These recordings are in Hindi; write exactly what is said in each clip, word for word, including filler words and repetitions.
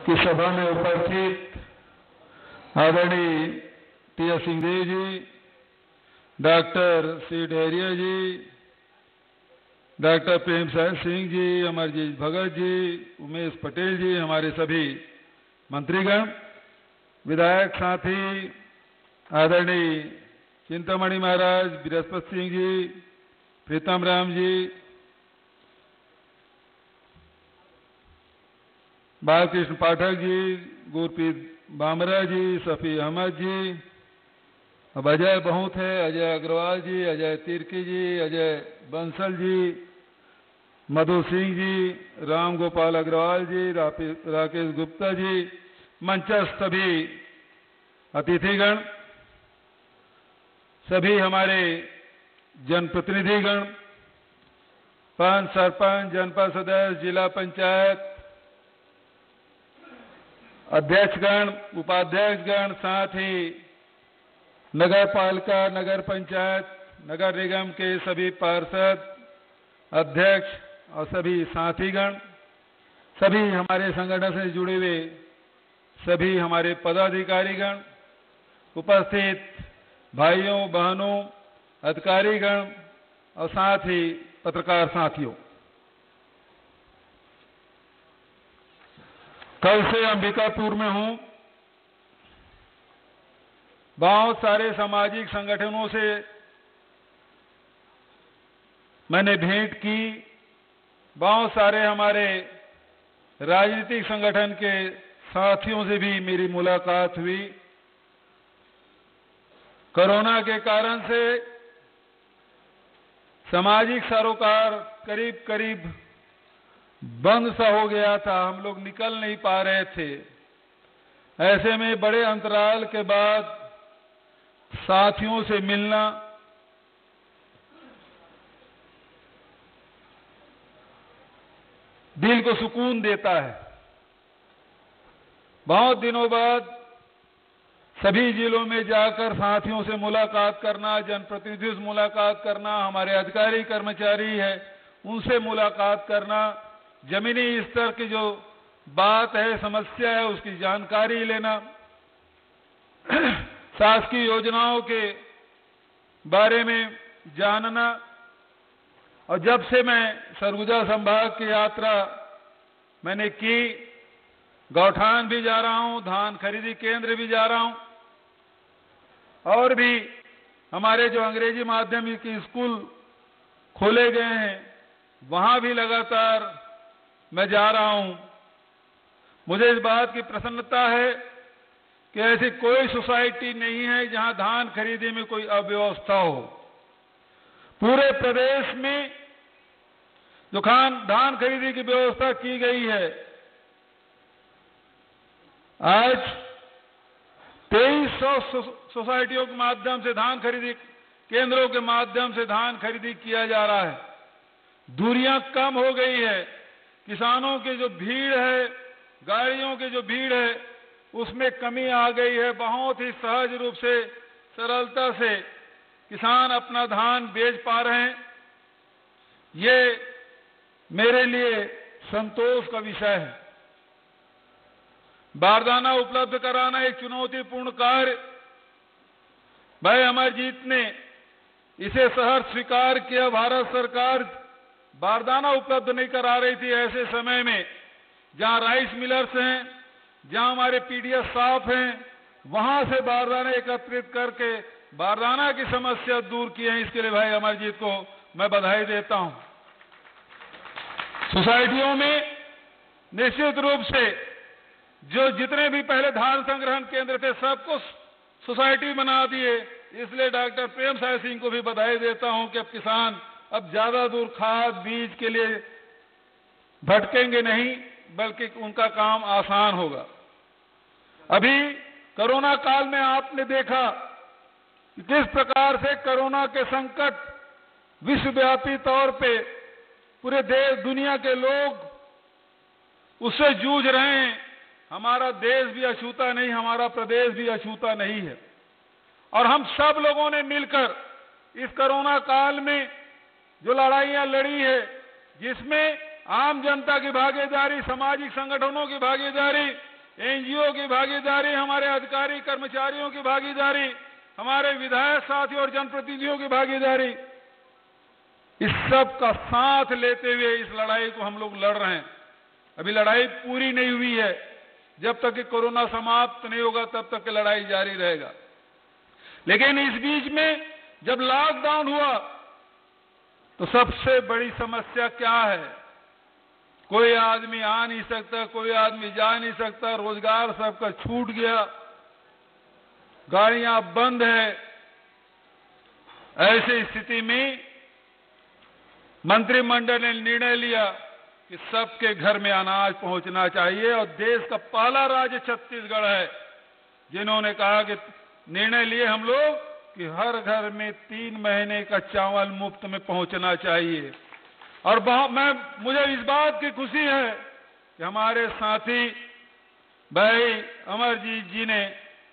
की सभा में उपस्थित आदरणीय T S Singhdeo ji, doctor C Dahariya ji, doctor Prem Sahab Singh जी, अमरजीत भगत जी, उमेश पटेल जी, हमारे सभी मंत्रीगण, विधायक साथी, आदरणीय चिंतामणि महाराज, बृहस्पति सिंह जी, प्रीतम राम जी, बालकृष्ण पाठक जी, गुरप्रीत बामरा जी, सफ़ी अहमद जी, अब अजय बहुत है, अजय अग्रवाल जी, अजय तिर्की जी, अजय बंसल जी, मधु सिंह जी, राम गोपाल अग्रवाल जी, राकेश गुप्ता जी, मंचस्थ सभी अतिथिगण, सभी हमारे जनप्रतिनिधिगण, पंच, सरपंच, जनपद सदस्य, जिला पंचायत अध्यक्षगण, उपाध्यक्षगण, साथ ही नगर पालिका, नगर पंचायत, नगर निगम के सभी पार्षद, अध्यक्ष और सभी साथीगण, सभी हमारे संगठन से जुड़े हुए सभी हमारे पदाधिकारीगण, उपस्थित भाइयों बहनों, अधिकारीगण और साथ ही पत्रकार साथियों, कल से अंबिकापुर में हूं। बहुत सारे सामाजिक संगठनों से मैंने भेंट की, बहुत सारे हमारे राजनीतिक संगठन के साथियों से भी मेरी मुलाकात हुई। कोरोना के कारण से सामाजिक सरोकार करीब करीब बंद सा हो गया था, हम लोग निकल नहीं पा रहे थे। ऐसे में बड़े अंतराल के बाद साथियों से मिलना, दिल को सुकून देता है। बहुत दिनों बाद सभी जिलों में जाकर साथियों से मुलाकात करना, जनप्रतिनिधियों से मुलाकात करना, हमारे अधिकारी कर्मचारी है उनसे मुलाकात करना, जमीनी स्तर की जो बात है, समस्या है, उसकी जानकारी लेना, शासकीय योजनाओं के बारे में जानना। और जब से मैं सरगुजा संभाग की यात्रा मैंने की, गौठान भी जा रहा हूं, धान खरीदी केंद्र भी जा रहा हूं, और भी हमारे जो अंग्रेजी माध्यम के स्कूल खोले गए हैं वहां भी लगातार मैं जा रहा हूं। मुझे इस बात की प्रसन्नता है कि ऐसी कोई सोसाइटी नहीं है जहां धान खरीदी में कोई अव्यवस्था हो। पूरे प्रदेश में जो खान धान खरीदी की व्यवस्था की गई है, आज तेईस सौ सोसाइटियों के माध्यम से, धान खरीदी केंद्रों के माध्यम से धान खरीदी किया जा रहा है। दूरियां कम हो गई है, किसानों की जो भीड़ है, गाड़ियों की जो भीड़ है, उसमें कमी आ गई है। बहुत ही सहज रूप से, सरलता से किसान अपना धान बेच पा रहे हैं। ये मेरे लिए संतोष का विषय है। बारदाना उपलब्ध कराना एक चुनौतीपूर्ण कार्य, भाई अमरजीत ने इसे सहर्ष स्वीकार किया। भारत सरकार बारदाना उपलब्ध नहीं करा रही थी ऐसे समय में, जहां राइस मिलर्स हैं, जहां हमारे पीडीएस साफ हैं, वहां से बारदाना एकत्रित करके बारदाना की समस्या दूर की है। इसके लिए भाई अमरजीत को मैं बधाई देता हूं। सोसाइटियों में निश्चित रूप से जो जितने भी पहले धान संग्रहण केंद्र थे सबको सोसाइटी बना दिए। इसलिए डॉक्टर प्रेम साहब सिंह को भी बधाई देता हूं कि अब किसान अब ज्यादा दूर खाद बीज के लिए भटकेंगे नहीं, बल्कि उनका काम आसान होगा। अभी कोरोना काल में आपने देखा कि किस प्रकार से कोरोना के संकट विश्वव्यापी तौर पे पूरे देश दुनिया के लोग उससे जूझ रहे हैं। हमारा देश भी अछूता नहीं, हमारा प्रदेश भी अछूता नहीं है। और हम सब लोगों ने मिलकर इस कोरोना काल में जो लड़ाइयां लड़ी है, जिसमें आम जनता की भागीदारी, सामाजिक संगठनों की भागीदारी, एनजीओ की भागीदारी, हमारे अधिकारी कर्मचारियों की भागीदारी, हमारे विधायक साथियों और जनप्रतिनिधियों की भागीदारी, इस सब का साथ लेते हुए इस लड़ाई को हम लोग लड़ रहे हैं। अभी लड़ाई पूरी नहीं हुई है। जब तक कि कोरोना समाप्त नहीं होगा तब तक लड़ाई जारी रहेगा। लेकिन इस बीच में जब लॉकडाउन हुआ तो सबसे बड़ी समस्या क्या है? कोई आदमी आ नहीं सकता, कोई आदमी जा नहीं सकता, रोजगार सबका छूट गया, गाड़ियां बंद है। ऐसी स्थिति में मंत्रिमंडल ने निर्णय लिया कि सबके घर में अनाज पहुंचना चाहिए और देश का पहला राज्य छत्तीसगढ़ है जिन्होंने कहा कि निर्णय लिए हम लोग कि हर घर में तीन महीने का चावल मुफ्त में पहुंचना चाहिए। और मैं मुझे इस बात की खुशी है कि हमारे साथी भाई अमरजीत जी ने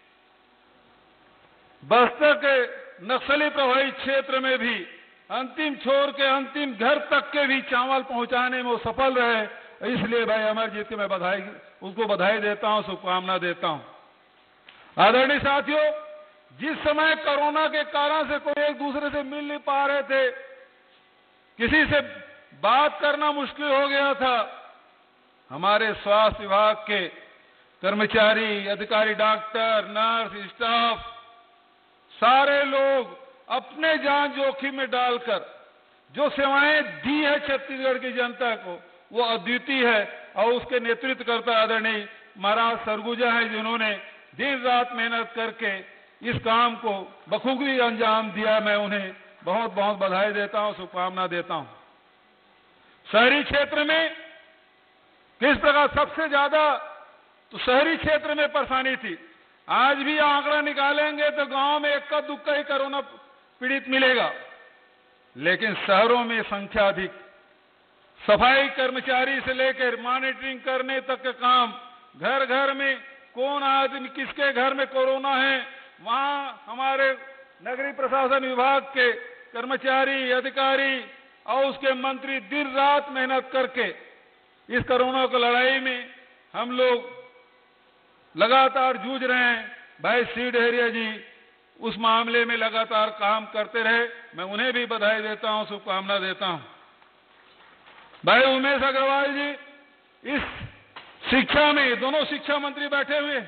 बस्तर के नक्सली प्रभावित क्षेत्र में भी अंतिम छोर के अंतिम घर तक के भी चावल पहुंचाने में वो सफल रहे। इसलिए भाई अमरजीत को मैं बधाई उसको बधाई देता हूं, शुभकामना देता हूं। आदरणीय साथियों, जिस समय कोरोना के कारण से कोई एक दूसरे से मिल नहीं पा रहे थे, किसी से बात करना मुश्किल हो गया था, हमारे स्वास्थ्य विभाग के कर्मचारी, अधिकारी, डॉक्टर, नर्स, स्टाफ, सारे लोग अपने जान जोखिम में डालकर जो सेवाएं दी है छत्तीसगढ़ की जनता को, वो अद्वितीय है। और उसके नेतृत्व करता आदरणीय महाराज सरगुजा है, जिन्होंने दिन रात मेहनत करके इस काम को बखूबी अंजाम दिया। मैं उन्हें बहुत बहुत बधाई देता हूं, शुभकामना देता हूं। शहरी क्षेत्र में किस प्रकार सबसे ज्यादा तो शहरी क्षेत्र में परेशानी थी। आज भी आंकड़ा निकालेंगे तो गांव में इक्का दुक्का ही कोरोना पीड़ित मिलेगा, लेकिन शहरों में संख्या अधिक। सफाई कर्मचारी से लेकर मॉनिटरिंग करने तक का काम, घर घर में कौन आदमी किसके घर में कोरोना है, वहां हमारे नगरीय प्रशासन विभाग के कर्मचारी, अधिकारी और उसके मंत्री दिन रात मेहनत करके इस कोरोना की लड़ाई में हम लोग लगातार जूझ रहे हैं। भाई सी डहरिया जी उस मामले में लगातार काम करते रहे, मैं उन्हें भी बधाई देता हूं, शुभकामना देता हूं। भाई उमेश अग्रवाल जी इस शिक्षा में, दोनों शिक्षा मंत्री बैठे हुए,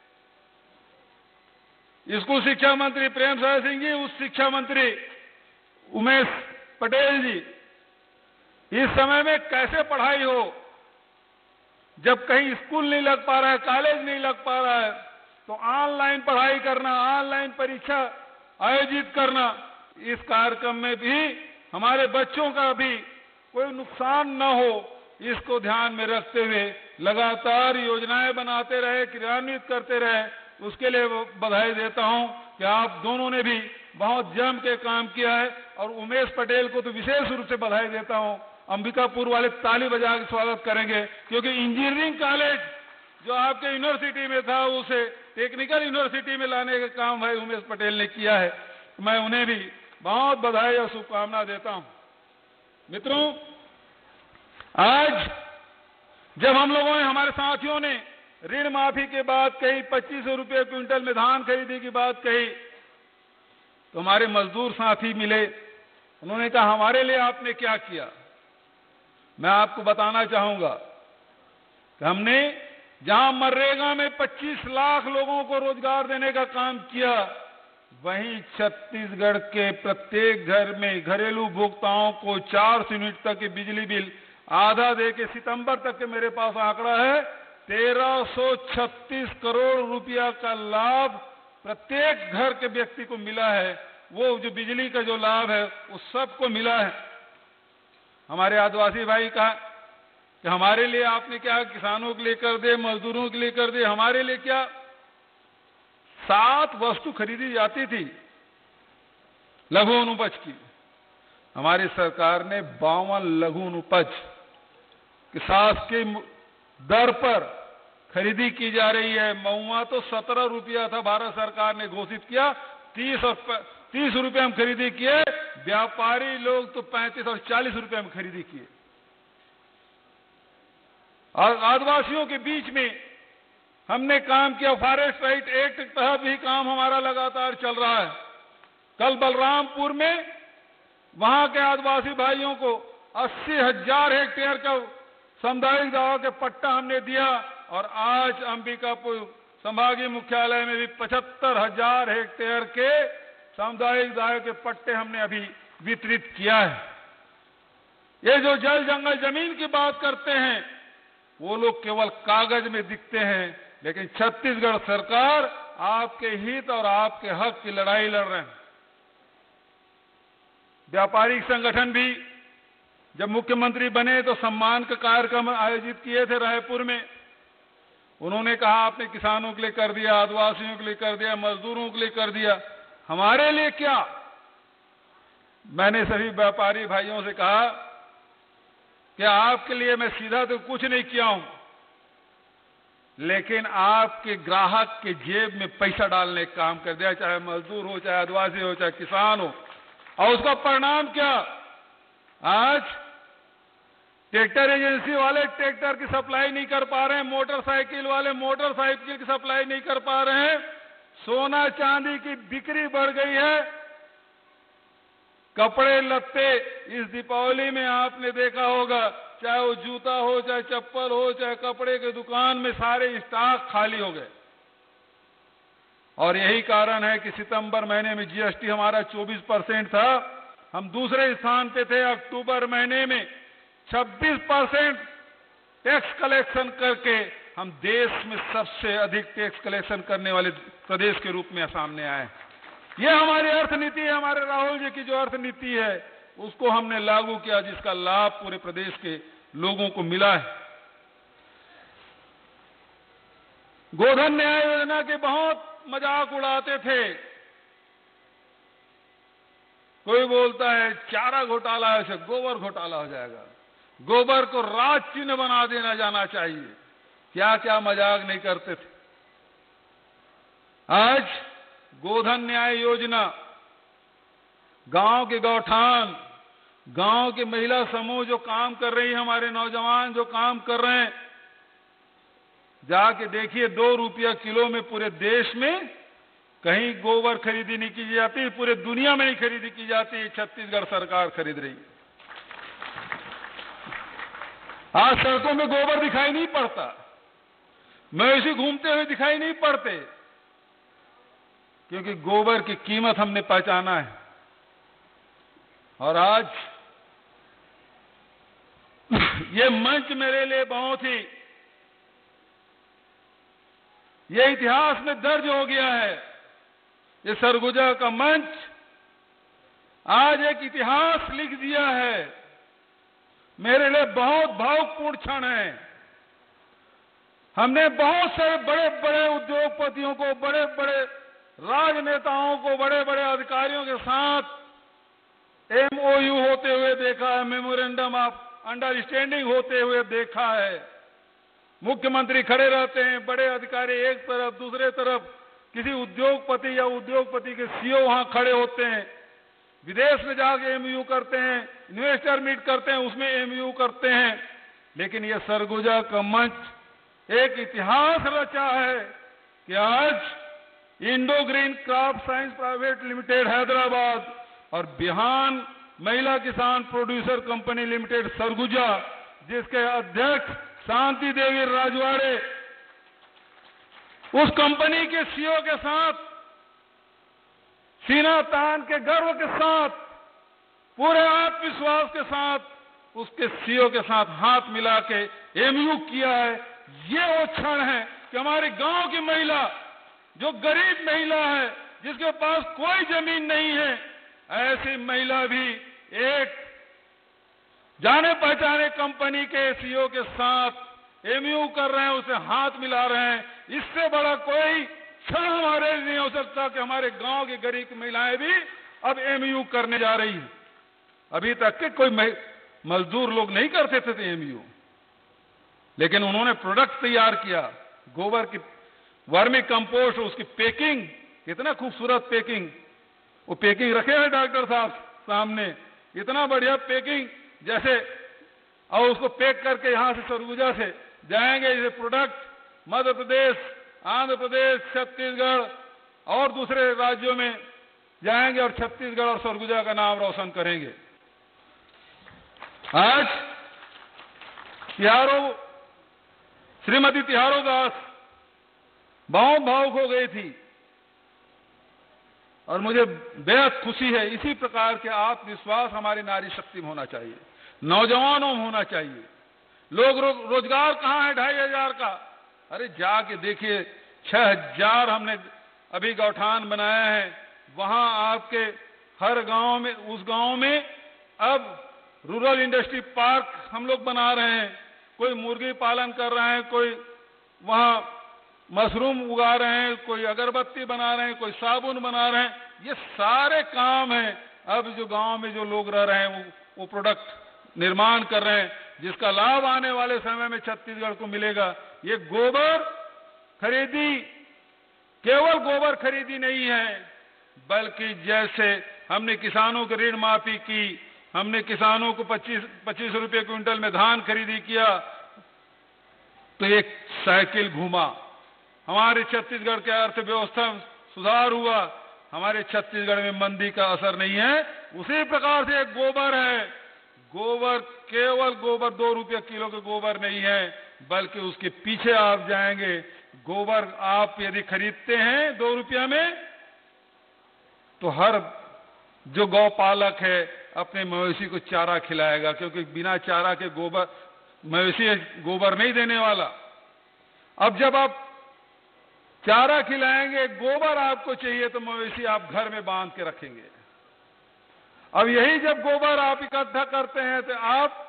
स्कूल शिक्षा मंत्री प्रेम साय सिंह जी, उस शिक्षा मंत्री उमेश पटेल जी, इस समय में कैसे पढ़ाई हो जब कहीं स्कूल नहीं लग पा रहा है, कॉलेज नहीं लग पा रहा है, तो ऑनलाइन पढ़ाई करना, ऑनलाइन परीक्षा आयोजित करना। इस कार्यक्रम में भी हमारे बच्चों का भी कोई नुकसान न हो, इसको ध्यान में रखते हुए लगातार योजनाएं बनाते रहे, क्रियान्वित करते रहे। उसके लिए बधाई देता हूं कि आप दोनों ने भी बहुत जम के काम किया है। और उमेश पटेल को तो विशेष रूप से बधाई देता हूं। अंबिकापुर वाले ताली बजा के स्वागत करेंगे, क्योंकि इंजीनियरिंग कॉलेज जो आपके यूनिवर्सिटी में था उसे टेक्निकल यूनिवर्सिटी में लाने का काम भाई उमेश पटेल ने किया है। मैं उन्हें भी बहुत बधाई और शुभकामना देता हूं। मित्रों, आज जब हम लोगों ने, हमारे साथियों ने ऋण माफी की बात कही, पच्चीस सौ रुपये क्विंटल में धान खरीदी की बात कही, तो हमारे मजदूर साथी मिले, उन्होंने कहा हमारे लिए आपने क्या किया। मैं आपको बताना चाहूंगा कि हमने जहां मनरेगा में पच्चीस लाख लोगों को रोजगार देने का काम किया, वहीं छत्तीसगढ़ के प्रत्येक घर में घरेलू उपभोक्ताओं को चार सौ यूनिट तक की बिजली बिल आधा दे के सितंबर तक के मेरे पास आंकड़ा है, तेरह सौ छत्तीस करोड़ रुपया का लाभ प्रत्येक घर के व्यक्ति को मिला है। वो जो बिजली का जो लाभ है वो सबको मिला है। हमारे आदिवासी भाई कहा कि हमारे लिए आपने क्या, किसानों के लिए कर दे, मजदूरों के लिए कर दे, हमारे लिए क्या। सात वस्तु खरीदी जाती थी लघु अनुपज की, हमारी सरकार ने बावन लघु अनुपज के शासकीय दर पर खरीदी की जा रही है। महुआ तो सत्रह रुपया था, भारत सरकार ने घोषित किया, तीस और तीस रुपए हम खरीदी किए, व्यापारी लोग तो पैंतीस और चालीस रुपए में खरीदी किए। और आदिवासियों के बीच में हमने काम किया। फॉरेस्ट राइट एक्ट के तहत भी काम हमारा लगातार चल रहा है। कल बलरामपुर में वहां के आदिवासी भाइयों को अस्सी हजार हेक्टेयर का सामुदायिक दावा के पट्टा हमने दिया और आज अंबिकापुर संभागीय मुख्यालय में भी पचहत्तर हजार हेक्टेयर के सामुदायिक दावे के पट्टे हमने अभी वितरित किया है। ये जो जल जंगल जमीन की बात करते हैं वो लोग केवल कागज में दिखते हैं, लेकिन छत्तीसगढ़ सरकार आपके हित और आपके हक की लड़ाई लड़ रहे हैं। व्यापारिक संगठन भी जब मुख्यमंत्री बने तो सम्मान का कार्यक्रम आयोजित किए थे रायपुर में। उन्होंने कहा आपने किसानों के लिए कर दिया, आदिवासियों के लिए कर दिया, मजदूरों के लिए कर दिया, हमारे लिए क्या? मैंने सभी व्यापारी भाइयों से कहा कि आपके लिए मैं सीधा तो कुछ नहीं किया हूं, लेकिन आपके ग्राहक के जेब में पैसा डालने का काम कर दिया, चाहे मजदूर हो, चाहे आदिवासी हो, चाहे किसान हो। और उसका परिणाम क्या? आज ट्रैक्टर एजेंसी वाले ट्रैक्टर की सप्लाई नहीं कर पा रहे हैं, मोटरसाइकिल वाले मोटरसाइकिल की सप्लाई नहीं कर पा रहे हैं, सोना चांदी की बिक्री बढ़ गई है। कपड़े लत्ते इस दीपावली में आपने देखा होगा, चाहे वो जूता हो, चाहे चप्पल हो, चाहे कपड़े की दुकान में सारे स्टॉक खाली हो गए। और यही कारण है कि सितंबर महीने में जीएसटी हमारा चौबीस परसेंट था, हम दूसरे स्थान पे थे। अक्टूबर महीने में छब्बीस परसेंट टैक्स कलेक्शन करके हम देश में सबसे अधिक टैक्स कलेक्शन करने वाले प्रदेश के रूप में सामने आए। ये हमारी अर्थनीति है, हमारे राहुल जी की जो अर्थनीति है उसको हमने लागू किया, जिसका लाभ पूरे प्रदेश के लोगों को मिला है। गोधन न्याय योजना के बहुत मजाक उड़ाते थे। कोई बोलता है चारा घोटाला है, गोबर घोटाला हो जाएगा, गोबर को राज चिन्ह बना देना जाना चाहिए। क्या क्या मजाक नहीं करते थे। आज गोधन न्याय योजना, गांव के गौठान, गांव के महिला समूह जो काम कर रही है, हमारे नौजवान जो काम कर रहे हैं, जाके देखिए दो रुपया किलो में पूरे देश में कहीं गोबर खरीदी नहीं की जाती, पूरे दुनिया में नहीं खरीदी की जाती, छत्तीसगढ़ सरकार खरीद रही है। आज सड़कों में गोबर दिखाई नहीं पड़ता, मवेशी घूमते हुए दिखाई नहीं पड़ते, क्योंकि गोबर की कीमत हमने पहचाना है। और आज ये मंच मेरे लिए बहुत ही, ये इतिहास में दर्ज हो गया है। ये सरगुजा का मंच आज एक इतिहास लिख दिया है। मेरे लिए बहुत भावुकपूर्ण क्षण है। हमने बहुत सारे बड़े बड़े उद्योगपतियों को, बड़े बड़े राजनेताओं को, बड़े बड़े अधिकारियों के साथ एमओयू होते हुए देखा है, मेमोरेंडम ऑफ अंडरस्टैंडिंग होते हुए देखा है। मुख्यमंत्री खड़े रहते हैं, बड़े अधिकारी एक तरफ, दूसरे तरफ किसी उद्योगपति या उद्योगपति के सीईओ वहां खड़े होते हैं, विदेश में जाके एमओयू करते हैं, इन्वेस्टर मीट करते हैं, उसमें एमओयू करते हैं। लेकिन ये सरगुजा का मंच एक इतिहास रचा है कि आज Indo green crop science private limited Hyderabad और बिहान महिला किसान प्रोड्यूसर कंपनी लिमिटेड सरगुजा, जिसके अध्यक्ष शांति देवी राजवाड़े, उस कंपनी के सीईओ के साथ सीना तान के गर्व के साथ, पूरे आत्मविश्वास के साथ उसके सीईओ के साथ हाथ मिला के एमयू किया है। ये वो क्षण है कि हमारे गांव की महिला, जो गरीब महिला है, जिसके पास कोई जमीन नहीं है, ऐसी महिला भी एक जाने पहचाने कंपनी के सीईओ के साथ एमयू कर रहे हैं, उसे हाथ मिला रहे हैं। इससे बड़ा कोई क्षण हमारे लिए नहीं हो सकता कि हमारे गांव की गरीब महिलाएं भी अब एमयू करने जा रही हैं। अभी तक के कोई मजदूर लोग नहीं करते थे एमयू, लेकिन उन्होंने प्रोडक्ट तैयार किया, गोबर की वर्मी कंपोस्ट, उसकी पैकिंग, कितना खूबसूरत पैकिंग, वो पैकिंग रखे हैं डॉक्टर साहब सामने, इतना बढ़िया पैकिंग, जैसे और उसको पैक करके यहां से सरगुजा से जाएंगे, ये प्रोडक्ट मध्य प्रदेश आंध्र प्रदेश, छत्तीसगढ़ और दूसरे राज्यों में जाएंगे और छत्तीसगढ़ और सरगुजा का नाम रोशन करेंगे। आज तिहारो श्रीमती तिहारो दास बहुत भावुक हो गई थी और मुझे बेहद खुशी है। इसी प्रकार के आत्मविश्वास हमारी नारी शक्ति में होना चाहिए, नौजवानों में होना चाहिए। लोग रो, रोजगार कहाँ है ढाई हजार का? अरे जाके देखिए, छह हजार हमने अभी गौठान बनाया है। वहां आपके हर गांव में, उस गांव में अब रूरल इंडस्ट्री पार्क हम लोग बना रहे हैं। कोई मुर्गी पालन कर रहे हैं, कोई वहां मशरूम उगा रहे हैं, कोई अगरबत्ती बना रहे हैं, कोई साबुन बना रहे हैं। ये सारे काम हैं अब जो गांव में जो लोग रह रहे हैं वो, वो प्रोडक्ट निर्माण कर रहे हैं, जिसका लाभ आने वाले समय में छत्तीसगढ़ को मिलेगा। ये गोबर खरीदी केवल गोबर खरीदी नहीं है, बल्कि जैसे हमने किसानों के ऋण माफी की, हमने किसानों को पच्चीस पच्चीस रुपए क्विंटल में धान खरीदी किया, तो एक साइकिल घूमा, हमारे छत्तीसगढ़ के अर्थव्यवस्था में सुधार हुआ, हमारे छत्तीसगढ़ में मंदी का असर नहीं है। उसी प्रकार से एक गोबर है, गोबर केवल गोबर दो रुपये किलो के गोबर नहीं है, बल्कि उसके पीछे आप जाएंगे, गोबर आप यदि खरीदते हैं दो रुपया में, तो हर जो गौपालक है अपने मवेशी को चारा खिलाएगा, क्योंकि बिना चारा के गोबर मवेशी गोबर नहीं देने वाला। अब जब आप चारा खिलाएंगे, गोबर आपको चाहिए, तो मवेशी आप घर में बांध के रखेंगे। अब यही जब गोबर आप इकट्ठा करते हैं तो आप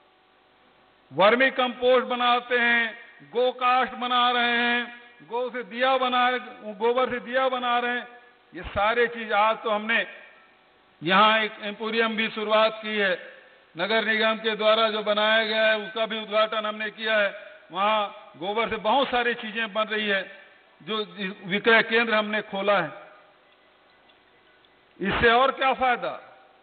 वर्मी कंपोस्ट बनाते हैं, गो कास्ट बना रहे हैं, गो से दिया बना गोबर से दिया बना रहे हैं। ये सारे चीज आज तो हमने यहाँ एक एम्पोरियम भी शुरुआत की है, नगर निगम के द्वारा जो बनाया गया है उसका भी उद्घाटन हमने किया है। वहाँ गोबर से बहुत सारी चीजें बन रही है, जो विक्रय केंद्र हमने खोला है। इससे और क्या फायदा?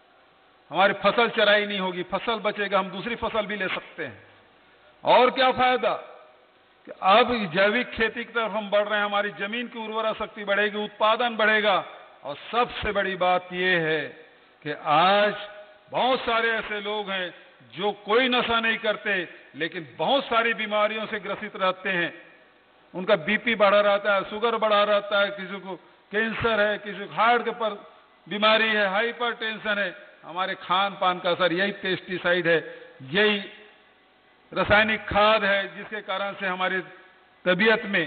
हमारी फसल चराई नहीं होगी, फसल बचेगा, हम दूसरी फसल भी ले सकते हैं। और क्या फायदा कि अब जैविक खेती की तरफ हम बढ़ रहे हैं, हमारी जमीन की उर्वरा शक्ति बढ़ेगी, उत्पादन बढ़ेगा। और सबसे बड़ी बात यह है कि आज बहुत सारे ऐसे लोग हैं जो कोई नशा नहीं करते, लेकिन बहुत सारी बीमारियों से ग्रसित रहते हैं। उनका बीपी बढ़ा रहता है, शुगर बढ़ा रहता है, किसी को कैंसर है, किसी को हार्ट के पर बीमारी है, हाइपर टेंशन है। हमारे खान पान का असर, यही पेस्टिसाइड है, यही रासायनिक खाद है, जिसके कारण से हमारी तबीयत में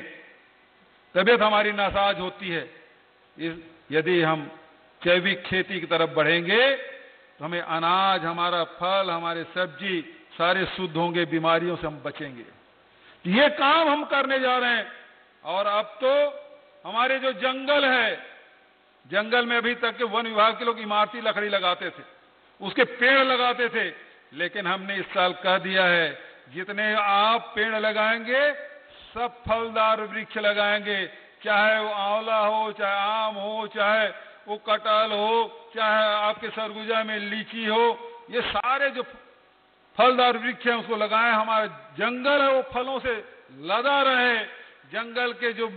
तबीयत हमारी नासाज होती है। इस यदि हम जैविक खेती की तरफ बढ़ेंगे तो हमें अनाज, हमारा फल, हमारे सब्जी सारे शुद्ध होंगे, बीमारियों से हम बचेंगे। ये काम हम करने जा रहे हैं। और अब तो हमारे जो जंगल है, जंगल में अभी तक के वन विभाग के लोग इमारती लकड़ी लगाते थे, उसके पेड़ लगाते थे, लेकिन हमने इस साल कह दिया है जितने आप पेड़ लगाएंगे सब फलदार वृक्ष लगाएंगे, चाहे वो आंवला हो, चाहे आम हो, चाहे वो कटहल हो, चाहे आपके सरगुजा में लीची हो, ये सारे जो फलदार वृक्ष हैं उसको लगाएं। हमारा जंगल है वो फलों से लदा रहे, जंगल के जो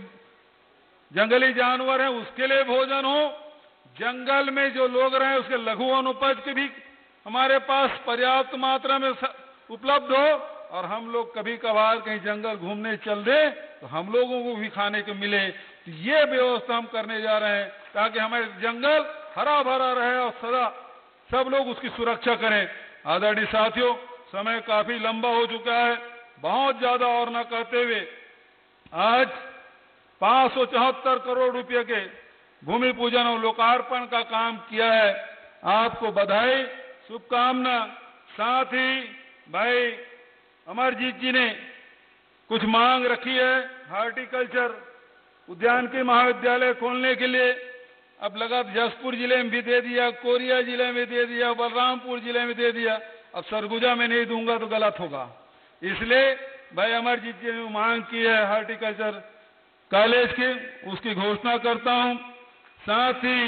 जंगली जानवर हैं उसके लिए भोजन हो, जंगल में जो लोग रहे उसके लघु अनुपज के भी हमारे पास पर्याप्त मात्रा में उपलब्ध हो, और हम लोग कभी कभार कहीं जंगल घूमने चल दे तो हम लोगों को भी खाने को मिले। तो ये व्यवस्था हम करने जा रहे हैं ताकि हमारे जंगल हरा भरा रहे और सदा सब लोग उसकी सुरक्षा करें। आदरणीय साथियों, समय काफी लंबा हो चुका है, बहुत ज्यादा और न कहते हुए आज पांच सौ चौहत्तर करोड़ रुपए के भूमि पूजन और लोकार्पण का काम किया है। आपको बधाई, शुभकामना। साथ ही भाई अमरजीत जी ने कुछ मांग रखी है, हॉर्टिकल्चर उद्यान के महाविद्यालय खोलने के लिए। अब लगा जसपुर जिले में भी दे दिया, कोरिया जिले में दे दिया, बलरामपुर जिले में दे दिया, अब सरगुजा में नहीं दूंगा तो गलत होगा। इसलिए भाई अमरजीत जी ने मांग की है हॉर्टिकल्चर कॉलेज की, उसकी घोषणा करता हूं। साथ ही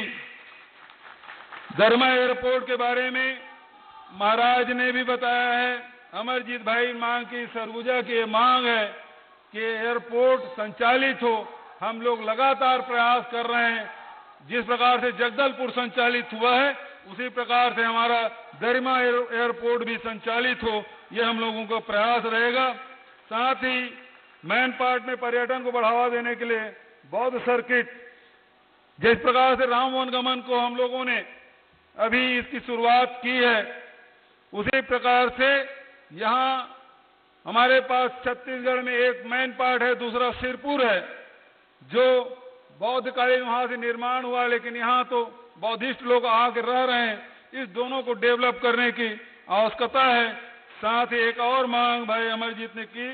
दरमा एयरपोर्ट के बारे में महाराज ने भी बताया है, अमरजीत भाई मांग की, सरगुजा की मांग है कि एयरपोर्ट संचालित हो हम लोग लगातार प्रयास कर रहे हैं। जिस प्रकार से जगदलपुर संचालित हुआ है उसी प्रकार से हमारा गरिमा एयरपोर्ट भी संचालित हो, ये हम लोगों का प्रयास रहेगा। साथ ही मैन पार्ट में पर्यटन को बढ़ावा देने के लिए बौद्ध सर्किट, जिस प्रकार से राम वनगमन को हम लोगों ने अभी इसकी शुरुआत की है, उसी प्रकार से यहाँ हमारे पास छत्तीसगढ़ में एक मैन पार्ट है, दूसरा सिरपुर है, जो बौद्ध कालीन वहां से निर्माण हुआ, लेकिन यहाँ तो बौद्धिस्ट लोग आके रह रहे हैं। इस दोनों को डेवलप करने की आवश्यकता है। साथ ही एक और मांग भाई अमरजीत ने की,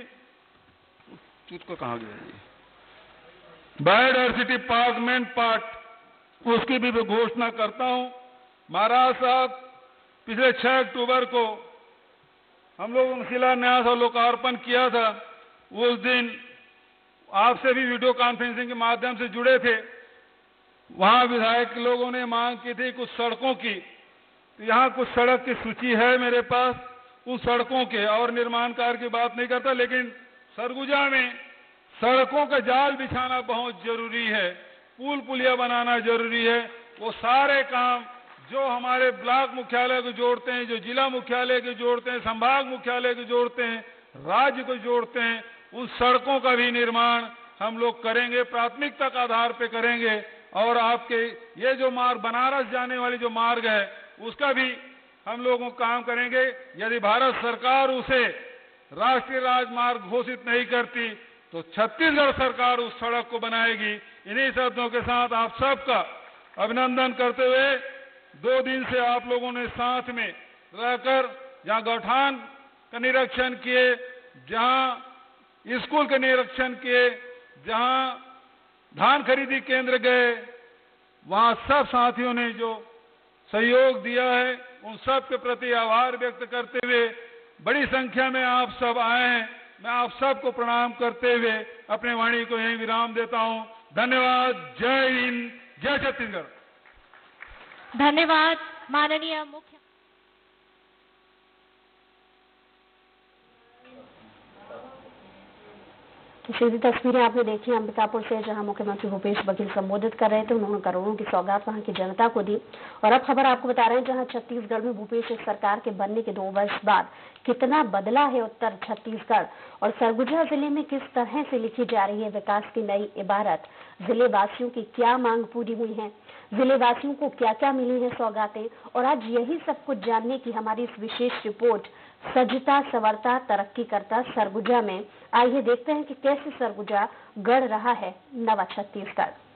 चूत को कहा गया जी, बायोडायवर्सिटी पार्क मैन पार्ट, उसकी भी मैं घोषणा करता हूं। महाराज साहब पिछले छह अक्टूबर को हम लोगों ने शिलान्यास और लोकार्पण किया था। उस दिन आपसे भी वीडियो कॉन्फ्रेंसिंग के माध्यम से जुड़े थे। वहां विधायक लोगों ने मांग की थी कुछ सड़कों की, तो यहाँ कुछ सड़क की सूची है मेरे पास उन सड़कों के, और निर्माण कार्य की बात नहीं करता, लेकिन सरगुजा में सड़कों का जाल बिछाना बहुत जरूरी है, पुल पुलिया बनाना जरूरी है। वो सारे काम जो हमारे ब्लॉक मुख्यालय को जोड़ते हैं, जो जिला मुख्यालय को जोड़ते हैं, संभाग मुख्यालय को जोड़ते हैं, राज्य को जोड़ते हैं, उन सड़कों का भी निर्माण हम लोग करेंगे, प्राथमिकता के आधार पर करेंगे। और आपके ये जो मार्ग बनारस जाने वाली जो मार्ग है उसका भी हम लोगों काम करेंगे। यदि भारत सरकार उसे राष्ट्रीय राजमार्ग घोषित नहीं करती तो छत्तीसगढ़ सरकार उस सड़क को बनाएगी। इन्हीं शब्दों के साथ आप सबका अभिनंदन करते हुए, दो दिन से आप लोगों ने साथ में रहकर जहां गौठान का निरीक्षण किए, जहां स्कूल का निरीक्षण किए, जहां धान खरीदी केंद्र गए, वहां सब साथियों ने जो सहयोग दिया है उन सब के प्रति आभार व्यक्त करते हुए बड़ी संख्या में आप सब आए हैं। मैं आप सबको प्रणाम करते हुए अपने वाणी को यहीं विराम देता हूं। धन्यवाद। जय हिंद, जय छत्तीसगढ़। धन्यवाद माननीय मुख्य तो सीधी तस्वीरें आपने देखी अंबिकापुर से, जहां मुख्यमंत्री भूपेश बघेल संबोधित कर रहे थे। उन्होंने करोड़ों की सौगात वहां की जनता को दी। और अब खबर आपको बता रहे हैं, जहां छत्तीसगढ़ में भूपेश सरकार के बनने के दो वर्ष बाद कितना बदला है उत्तर छत्तीसगढ़, और सरगुजा जिले में किस तरह से लिखी जा रही है विकास की नई इबारत। जिले वासियों की क्या मांग पूरी हुई है, जिले वासियों को क्या क्या मिली है सौगातें, और आज यही सब कुछ जानने की हमारी इस विशेष रिपोर्ट सजता संवरता तरक्की करता सरगुजा में। आइए देखते हैं कि कैसे सरगुजा गढ़ रहा है नवा छत्तीसगढ़।